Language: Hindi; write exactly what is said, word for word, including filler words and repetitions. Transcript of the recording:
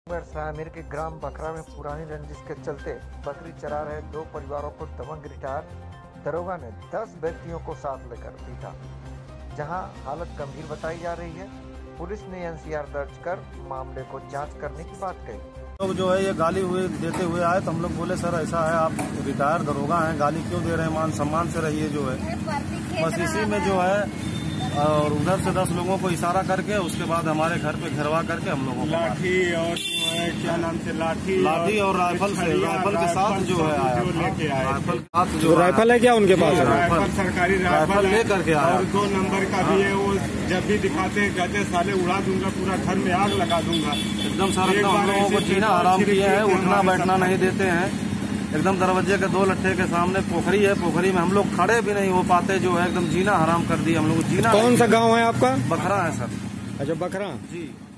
आमिर के ग्राम बखरा में पुरानी रंजिश के चलते बकरी चरा रहे दो परिवारों को दबंग रिटायर दरोगा ने दस व्यक्तियों को साथ लेकर पीटा। जहां हालत गंभीर बताई जा रही है, पुलिस ने एनसीआर दर्ज कर मामले को जांच करने की बात कही। तो जो है ये गाली हुए देते हुए आए तो हम लोग बोले सर ऐसा है, आप रिटायर दरोगा हैं, गाली क्यों दे रहे हैं, मान सम्मान से रहिए जो है। बस इसी में जो है और उधर से दस लोगों को इशारा करके उसके बाद हमारे घर पे घेरवा करके हम लोगों को लाठी और क्या नाम से लाठी लाठी और राइफल से राइफल के साथ जो है आया लेके आए। राइफल के साथ जो राइफल है क्या उनके पास? राइफल सरकारी राइफल ले करके आया और दो नंबर का भी है। वो जब भी दिखाते हैं कहते हैं साले उड़ा दूंगा, पूरा घर में आग लगा दूंगा। एकदम सारा हम लोगों को जीना हराम किया है, उठना बैठना नहीं देते हैं। एकदम दरवाजे के दो लट्ठे के सामने पोखरी है, पोखरी में हम लोग खड़े भी नहीं हो पाते, जो है एकदम जीना हराम कर दिया हम लोग। जीना कौन सा गांव है आपका? बखरा है सर। अच्छा बखरा जी।